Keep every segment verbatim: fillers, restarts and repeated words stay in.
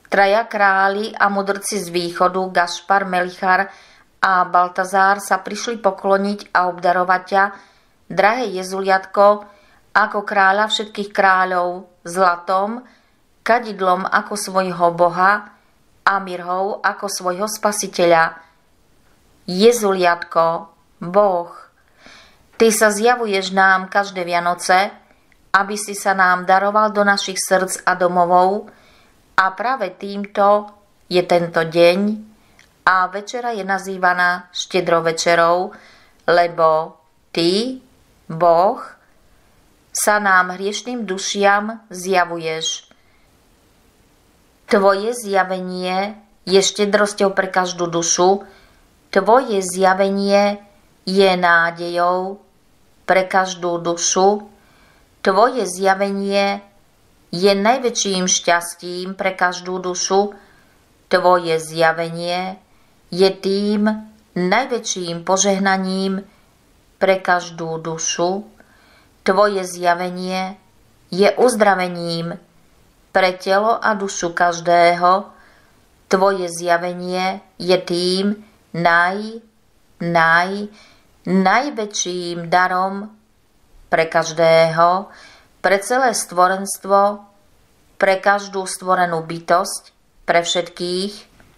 Traja králi a mudrci z východu, Gašpar, Melichar a Baltazár, sa prišli pokloniť a obdarovať ťa, drahé Jezuliatko, ako kráľa všetkých kráľov, zlatom, kadidlom ako svojho Boha a mirhou ako svojho Spasiteľa. Jezuliatko, Boh, Ty sa zjavuješ nám každé Vianoce, aby si sa nám daroval do našich srdc a domovov, a práve týmto je tento deň a večera je nazývaná štedrovečerou, lebo Ty, Boh, sa nám hriešným dušiam zjavuješ. Tvoje zjavenie je štedrosťou pre každú dušu, Tvoje zjavenie je nádejou pre každú dušu, Tvoje zjavenie je najväčším šťastím pre každú dušu, Tvoje zjavenie je tým najväčším požehnaním pre každú dušu, Tvoje zjavenie je uzdravením pre telo a dušu každého, Tvoje zjavenie je tým naj, naj, najväčším darom pre každého, pre celé stvorenstvo, pre každú stvorenú bytosť, pre všetkých,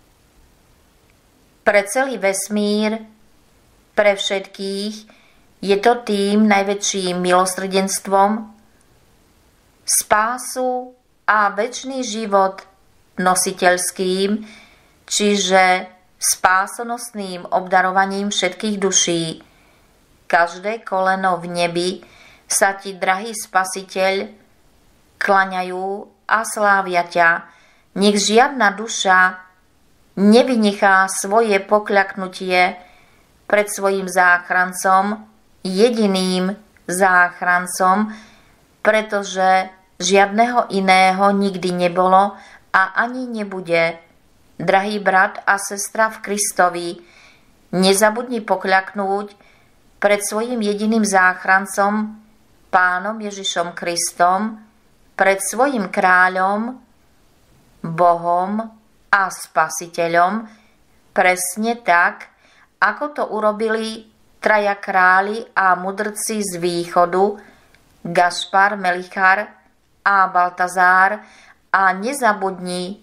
pre celý vesmír, pre všetkých, je to tým najväčším milosrdenstvom, spásu a večný život nositeľským, čiže spásonosným obdarovaním všetkých duší. Každé koleno v nebi sa Ti, drahý Spasiteľ, klaňajú a slávia ťa. Nech žiadna duša nevynechá svoje pokľaknutie pred svojim záchrancom, jediným záchrancom, pretože žiadneho iného nikdy nebolo a ani nebude. Drahý brat a sestra v Kristovi, nezabudni pokľaknúť pred svojim jediným záchrancom, Pánom Ježišom Kristom, pred svojim kráľom, Bohom a Spasiteľom, presne tak, ako to urobili traja králi a mudrci z východu, Gašpar, Melichar a Baltazár, a nezabudni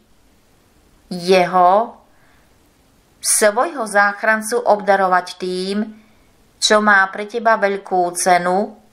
jeho, svojho záchrancu, obdarovať tým, čo má pre teba veľkú cenu.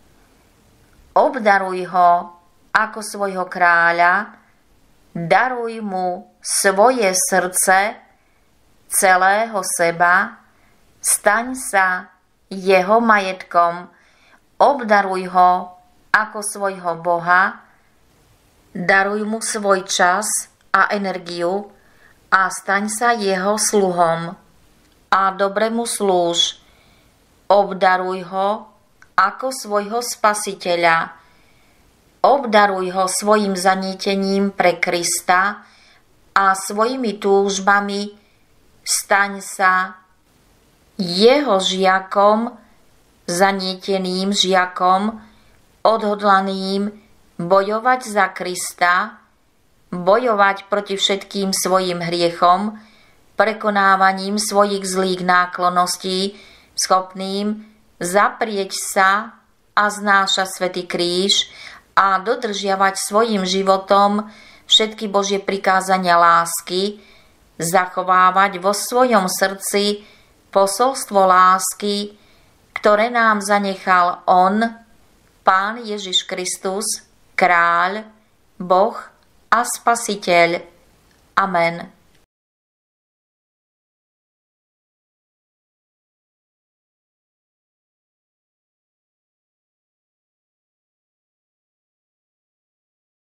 Obdaruj ho ako svojho kráľa, daruj mu svoje srdce, celého seba, staň sa jeho majetkom, obdaruj ho ako svojho Boha, daruj mu svoj čas a energiu a staň sa jeho sluhom a dobre mu slúž. Obdaruj ho ako svojho Spasiteľa. Obdaruj ho svojim zanietením pre Krista a svojimi túžbami. Staň sa jeho žiakom, zanieteným žiakom, odhodlaným bojovať za Krista, bojovať proti všetkým svojim hriechom, prekonávaním svojich zlých náklonností, schopným zaprieť sa a znášať svätý kríž a dodržiavať svojim životom všetky Božie prikázania lásky, zachovávať vo svojom srdci posolstvo lásky, ktoré nám zanechal On, Pán Ježiš Kristus, Kráľ, Boh a Spasiteľ. Amen.